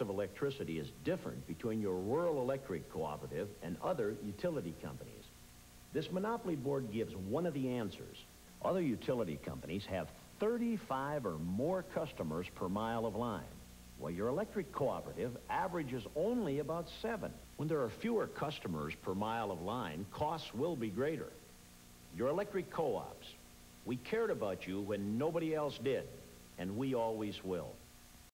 of electricity is different between your rural electric cooperative and other utility companies. This monopoly board gives one of the answers. Other utility companies have 35 or more customers per mile of line. Well, your electric cooperative averages only about 7. When there are fewer customers per mile of line, costs will be greater. Your electric co-ops, we cared about you when nobody else did, and we always will.